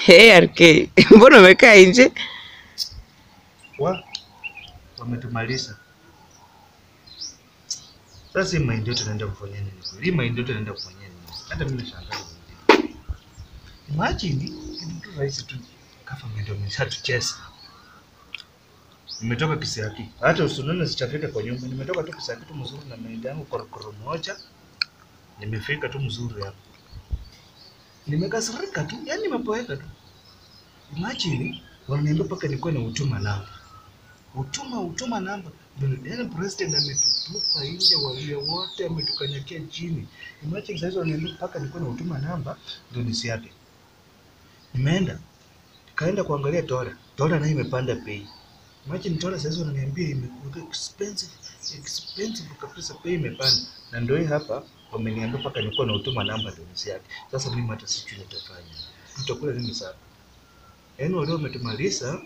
Hey RK, mbona umekaa nje? Wametumaliza. Sasa hii mind yote naenda kufanya nini? Hii mind yote naenda kufanya nini? Hata mimi nashangaa. Imagine kitu rahisi tu government wameshatucheza. Nimetoka Kisiaki. Hata usunone sichafika kwa nyumba. Nimetoka tu Kisiaki tu mzuri na mind yangu korokoro moja. Nimefika tu mzuri hapo. Nimekasirika tu, yani nimepoeka tu. Imagine wananiambia paka nilikuwa na utuma namba. Utuma namba. Yaani president ametutupa nje, wale wote ametukanyakia chini. Imagine sasa wananiambia paka nilikuwa na utuma namba ndio nisiape. Nimeenda kaenda kuangalia dola nayo imepanda bei. Imagine dola sasa wananiambia imekuwa expensive kabisa, bei imepanda. Na ndio hii hapa wameniambia paka nilikuwa na utuma namba ndio nisiape. Sasa mimi hata sijui nitafanya. Tutakula nini sasa? Yaani wale wametumaliza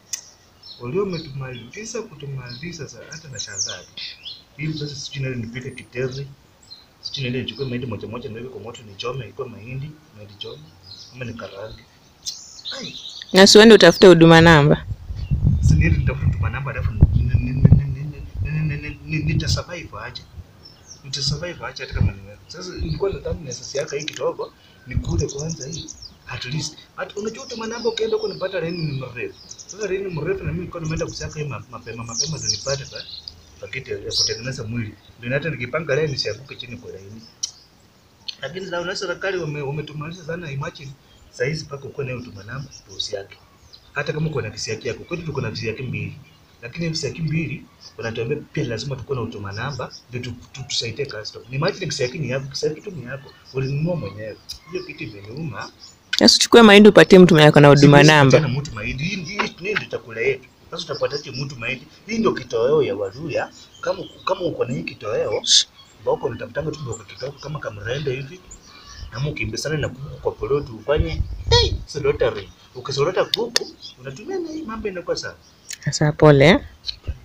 kutumaliza sasa, hata nashangaa. Hivi sasa sijui nani nipike kitezi. Sijui nani nichukue mahindi moja niweke kwa moto nichome, ilikuwa mahindi choma ama nikarange. Na siende utafute huduma namba. Sasa nitafuta huduma namba alafu nitasurvive aje? Hata kama niwe. Sasa nilikuwa nadhani na sasa yaka hii kidogo nikule kwanza hii. At least unajua huduma namba ukienda huko nipata laini ni mrefu. Sasa laini mrefu na mimi nilikuwa nimeenda kusiaka hii mapema ndio nipate paketi ya kutengeneza mwili. Ndio hata nikipanga laini nisianguke chini kwa laini. Lakini za unaweza serikali wametumaliza sana. Imagine saizi paka uko na huduma namba ndio yake. Hata kama uko na Kisiaki yako, kwetu tuko na Kisiaki mbili. Lakini Kisiaki mbili wanatuambia pia lazima tuko na huduma namba ndio tusaidie customer. Ni imagine Kisiaki ni yako, Kisiaki tu ni yako. Ulinunua mwenyewe. Hiyo kitu imeuma. Sasa uchukue mahindi upatie mtu mwenye ana huduma namba. Tena mtu mahindi hii ndio chakula yetu. Sasa utapataje mtu mahindi? Hii ndio kitoweo ya Waluya. Kama uko na hii kitoweo, mbona unatafutanga tu ndio kitoweo kama kamrende hivi. Ama ukimbesana na kuku kwa polotu ufanye slaughtering. Ukisorota kuku unatumia na hii mambo inakuwa sawa. Sasa pole.